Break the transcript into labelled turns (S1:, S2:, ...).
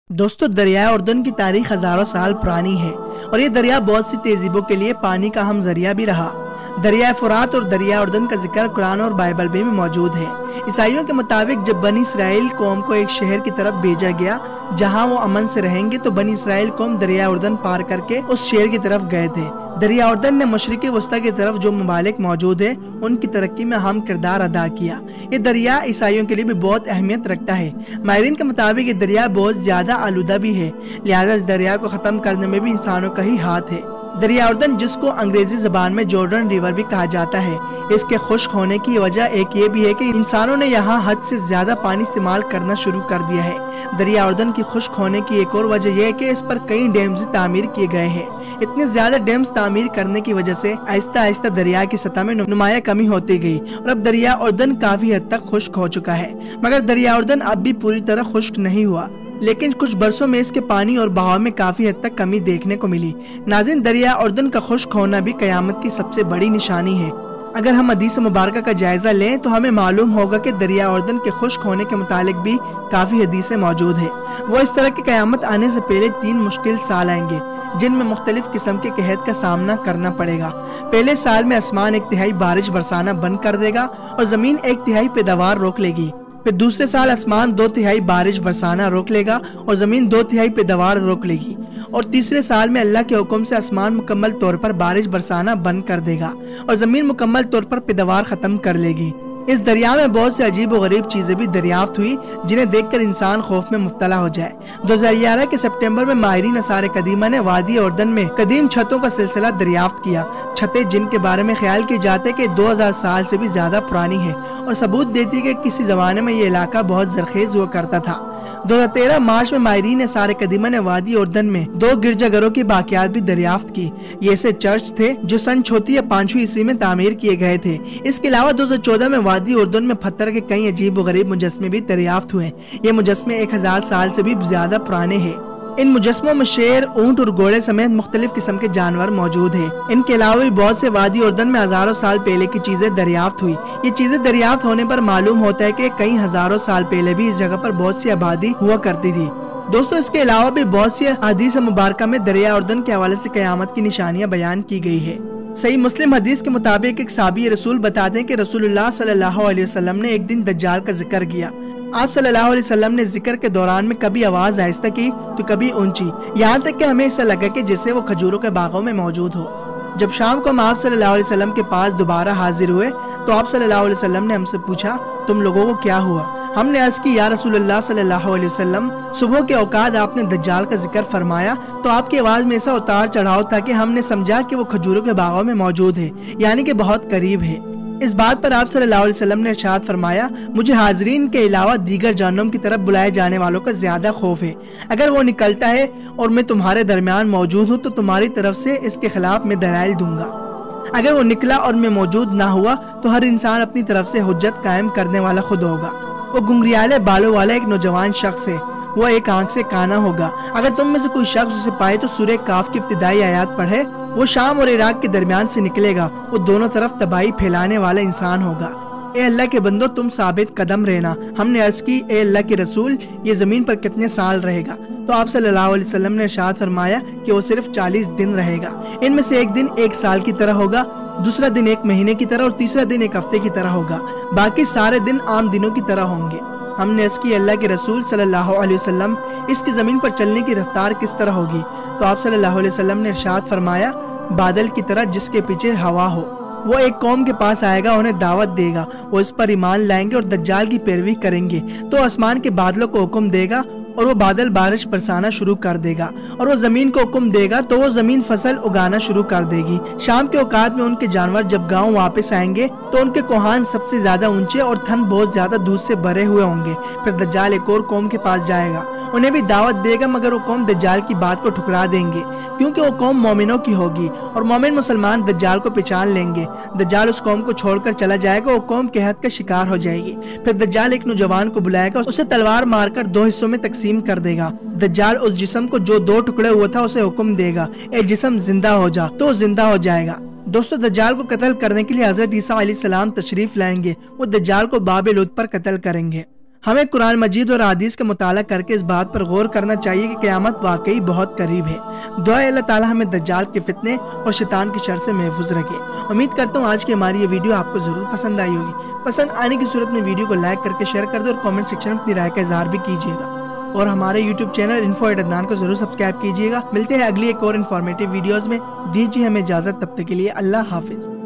S1: دوستو، دریائے اردن کی تاریخ ہزاروں سال پرانی ہے اور یہ دریا بہت سی تہذیبوں کے لیے پانی کا اہم ذریعہ بھی رہا۔ دریائے فرات اور دریائے اردن کا ذکر قرآن اور بائبل میں موجود ہے۔ عیسائیوں کے مطابق جب بنی اسرائیل قوم کو ایک شہر کی طرف بھیجا گیا جہاں وہ امن سے رہیں گے تو بنی اسرائیل قوم دریائے اردن پار کر کے اس شہر کی طرف گئے تھے۔ دریائے اردن نے مشرقی وسطی کی طرف جو ممالک موجود ہیں ان کی ترقی میں اہم کردار ادا کیا۔ یہ دریا عیسائیوں کے لیے بھی بہت اہمیت رکھتا ہے۔ ماہرین کے مطابق یہ دریا بہت زیادہ آلودہ بھی ہے، لہذا اس دریا کو ختم کرنے میں بھی انسانوں کا ہی ہاتھ ہے۔ دریا اردن، جس کو انگریزی زبان میں جارڈن ریور بھی کہا جاتا ہے، اس کے خشک ہونے کی وجہ ایک یہ بھی ہے کہ انسانوں نے یہاں حد سے زیادہ پانی استعمال کرنا شروع کر دیا ہے۔ دریا اردن کی خشک ہونے کی ایک اور وجہ یہ ہے کہ اس پر کئی ڈیمز تعمیر کیے گئے ہیں۔ اتنے زیادہ ڈیمز تعمیر کرنے کی وجہ سے آہستہ آہستہ دریا کی سطح میں نمایاں کمی ہوتی گئی اور اب دریا اردن کافی حد تک خشک ہو چکا ہے، مگر دریا اردن اب بھی پوری طرح خشک نہیں ہوا، لیکن کچھ برسوں میں اس کے پانی اور بہاؤ میں کافی حد تک کمی دیکھنے کو ملی۔ ناظرین، دریا اردن کا خشک ہونا بھی قیامت کی سب سے بڑی نشانی ہے۔ اگر ہم حدیث مبارکہ کا جائزہ لیں تو ہمیں معلوم ہوگا کہ دریا اردن کے خشک ہونے کے متعلق بھی کافی حدیثیں موجود ہیں۔ وہ اس طرح کی قیامت آنے سے پہلے 3 مشکل سال آئیں گے جن میں مختلف قسم کے قحط کا سامنا کرنا پڑے گا۔ پہلے سال میں آسمان 1/3 بارش برسانا بند کر دے گا اور زمین 1/3 پیداوار روک لے گی۔ پھر دوسرے سال آسمان 2/3 بارش برسانا روک لے گا اور زمین 2/3 پیداوار روک لے گی، اور تیسرے سال میں اللہ کے حکم سے آسمان مکمل طور پر بارش برسانا بند کر دے گا اور زمین مکمل طور پر پیداوار ختم کر لے گی۔ اس دریا میں بہت سے عجیب و غریب چیزیں بھی دریافت ہوئی جنہیں دیکھ کر انسان خوف میں مبتلا ہو جائے۔ 2011 کے سپٹمبر میں ماہرین آثار قدیمہ نے وادی اردن میں قدیم چھتوں کا سلسلہ دریافت کیا، چھتیں جن کے بارے میں خیال کیا جاتا ہے کہ 2000 سال سے بھی زیادہ پرانی ہے اور ثبوت دیتی ہے کہ کسی زمانے میں یہ علاقہ بہت زرخیز ہوا کرتا تھا۔ 2013 مارچ میں ماہرین آثار قدیمہ نے وادی اردن میں 2 گرجا گھروں کی باقیات بھی دریافت کی۔ یہ ایسے چرچ تھے جو سن 34 یا 5ویں عیسوی میں تعمیر کیے گئے تھے۔ اس کے علاوہ 2014 میں وادی اردن میں پتھر کے کئی عجیب و غریب مجسمے بھی دریافت ہوئے۔ یہ مجسمے 1000 سال سے بھی زیادہ پرانے ہیں۔ ان مجسموں میں شیر، اونٹ اور گھوڑے سمیت مختلف قسم کے جانور موجود ہیں۔ ان کے علاوہ بھی بہت سے وادی اردن میں ہزاروں سال پہلے کی چیزیں دریافت ہوئی۔ یہ چیزیں دریافت ہونے پر معلوم ہوتا ہے کہ کئی ہزاروں سال پہلے بھی اس جگہ پر بہت سی آبادی ہوا کرتی تھی۔ دوستو، اس کے علاوہ بھی بہت سی حدیث مبارکہ میں دریا اردن کے حوالے سے قیامت کی نشانیاں بیان کی گئی ہے۔ صحیح مسلم حدیث کے مطابق ایک صحابی رسول بتاتے ہیں کہ رسول اللہ صلی اللہ علیہ وسلم نے ایک دن دجال کا ذکر کیا۔ آپ صلی اللہ علیہ وسلم نے ذکر کے دوران میں کبھی آواز آہستہ کی تو کبھی اونچی، یہاں تک کہ ہمیں ایسا لگا کہ جیسے وہ کھجوروں کے باغوں میں موجود ہو۔ جب شام کو ہم آپ صلی اللہ علیہ وسلم کے پاس دوبارہ حاضر ہوئے تو آپ صلی اللہ علیہ وسلم نے ہم سے پوچھا، تم لوگوں کو کیا ہوا؟ ہم نے عرض کی، یا رسول اللہ صلی اللہ علیہ وسلم، صبح کے اوقات آپ نے دجال کا ذکر فرمایا تو آپ کی آواز میں ایسا اتار چڑھاؤ تھا کہ ہم نے سمجھا کہ وہ کھجوروں کے باغوں میں موجود ہے، یعنی کہ بہت قریب ہے۔ اس بات پر آپ صلی اللہ علیہ وسلم نے ارشاد فرمایا، مجھے حاضرین کے علاوہ دیگر جہنم کی طرف بلائے جانے والوں کا زیادہ خوف ہے۔ اگر وہ نکلتا ہے اور میں تمہارے درمیان موجود ہوں تو تمہاری طرف سے اس کے خلاف میں دلائل دوں گا۔ اگر وہ نکلا اور میں موجود نہ ہوا تو ہر انسان اپنی طرف سے حجت قائم کرنے والا خود ہوگا۔ وہ گنگریالے بالوں والا ایک نوجوان شخص ہے، وہ ایک آنکھ سے کانا ہوگا۔ اگر تم میں سے کوئی شخص اسے پائے تو سورہ کاف کی ابتدائی آیات پڑھے۔ وہ شام اور عراق کے درمیان سے نکلے گا، وہ دونوں طرف تباہی پھیلانے والا انسان ہوگا۔ اے اللہ کے بندو، تم ثابت قدم رہنا۔ ہم نے عرض کی، اے اللہ کے رسول، یہ زمین پر کتنے سال رہے گا؟ تو آپ صلی اللہ علیہ وسلم نے ارشاد فرمایا کہ وہ صرف 40 دن رہے گا۔ ان میں سے ایک دن 1 سال کی طرح ہوگا، دوسرا دن 1 مہینے کی طرح اور تیسرا دن 1 ہفتے کی طرح ہوگا، باقی سارے دن عام دنوں کی طرح ہوں گے۔ ہم نے اس کی، اللہ کے رسول صلی اللہ علیہ وسلم، اس کی زمین پر چلنے کی رفتار کس طرح ہوگی؟ تو آپ صلی اللہ علیہ وسلم نے ارشاد فرمایا، بادل کی طرح جس کے پیچھے ہوا ہو۔ وہ ایک قوم کے پاس آئے گا، انہیں دعوت دے گا، وہ اس پر ایمان لائیں گے اور دجال کی پیروی کریں گے تو آسمان کے بادلوں کو حکم دے گا اور وہ بادل بارش برسانا شروع کر دے گا، اور وہ زمین کو حکم دے گا تو وہ زمین فصل اگانا شروع کر دے گی۔ شام کے اوقات میں ان کے جانور جب گاؤں واپس آئیں گے تو ان کے کوہان سب سے زیادہ اونچے اور تھن بہت زیادہ دودھ سے بھرے ہوئے ہوں گے۔ پھر دجال ایک اور قوم کے پاس جائے گا، انہیں بھی دعوت دے گا، مگر وہ قوم دجال کی بات کو ٹھکرا دیں گے کیونکہ وہ قوم مومنوں کی ہوگی اور مومن مسلمان دجال کو پہچان لیں گے۔ دجال اس قوم کو چھوڑ کر چلا جائے گا، وہ قوم قحط کا شکار ہو جائے گی۔ پھر دجال ایک نوجوان کو بلائے گا، اسے تلوار مار کر 2 حصوں میں تقسیم کر دے گا۔ دجال اس جسم کو جو 2 ٹکڑے ہوا تھا اسے حکم دے گا، اے جسم زندہ ہو جا، تو زندہ ہو جائے گا۔ دوستو، دجال کو قتل کرنے کے لیے حضرت عیسیٰ علیہ السلام تشریف لائیں گے۔ وہ دجال کو باب لد پر قتل کریں گے۔ ہمیں قرآن مجید اور حدیث کا مطالعہ کر کے اس بات پر غور کرنا چاہیے کہ قیامت واقعی بہت قریب ہے۔ دعا ہے اللہ تعالیٰ ہمیں دجال کے فتنے اور شیطان کی شر سے محفوظ رکھے۔ امید کرتا ہوں آج کی ہماری یہ ویڈیو آپ کو ضرور پسند آئی ہوگی۔ پسند آنے کی صورت میں ویڈیو کو لائک کر کے شیئر کر دیں اور کامنٹ سیکشن میں اپنی رائے کا اظہار بھی کیجیے گا، اور ہمارے یوٹیوب چینل info@adnan کو ضرور سبسکرائب کیجیے گا۔ ملتے ہیں اگلی ایک اور انفارمیٹیو ویڈیوز میں، دیجیے ہمیں اجازت، تب تک کے لیے اللہ حافظ۔